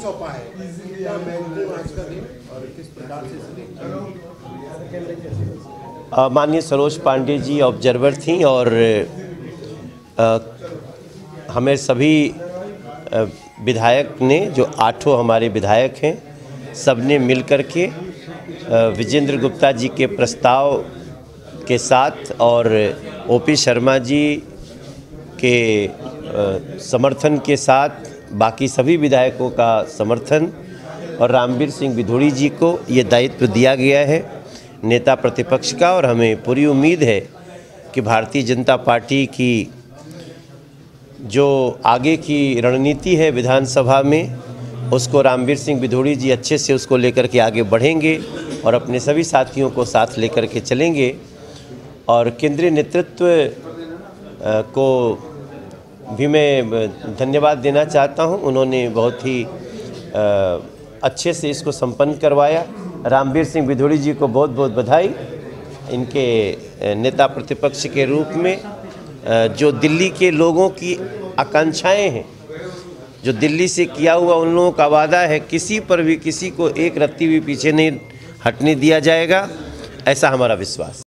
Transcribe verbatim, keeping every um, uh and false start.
सौंपा है, क्या महत्वपूर्ण आज का दिन और किस प्रकार से माननीय सरोज पांडे जी ऑब्जर्वर थी और आ, हमें सभी विधायक ने, जो आठों हमारे विधायक हैं, सब ने मिल कर के विजेंद्र गुप्ता जी के प्रस्ताव के साथ और ओपी शर्मा जी के समर्थन के साथ बाकी सभी विधायकों का समर्थन और रामवीर सिंह बिधूरी जी को ये दायित्व दिया गया है नेता प्रतिपक्ष का। और हमें पूरी उम्मीद है कि भारतीय जनता पार्टी की जो आगे की रणनीति है विधानसभा में, उसको रामवीर सिंह बिधूरी जी अच्छे से उसको लेकर के आगे बढ़ेंगे और अपने सभी साथियों को साथ लेकर के चलेंगे। और केंद्रीय नेतृत्व को भी मैं धन्यवाद देना चाहता हूं, उन्होंने बहुत ही अच्छे से इसको संपन्न करवाया। रामवीर सिंह बिधूरी जी को बहुत बहुत बधाई, इनके नेता प्रतिपक्ष के रूप में जो दिल्ली के लोगों की आकांक्षाएं हैं, जो दिल्ली से किया हुआ उन लोगों का वादा है, किसी पर भी किसी को एक रत्ती भी पीछे नहीं हटने दिया जाएगा, ऐसा हमारा विश्वास।